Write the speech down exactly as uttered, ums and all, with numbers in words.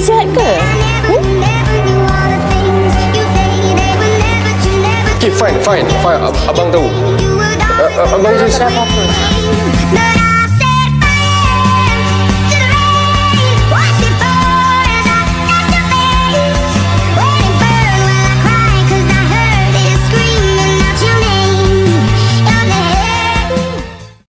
nasihat ke? Hmm? Okay, fine, fine, fine. Ab- Abang tahu. Uh, abang Tak just... ada apa-apa.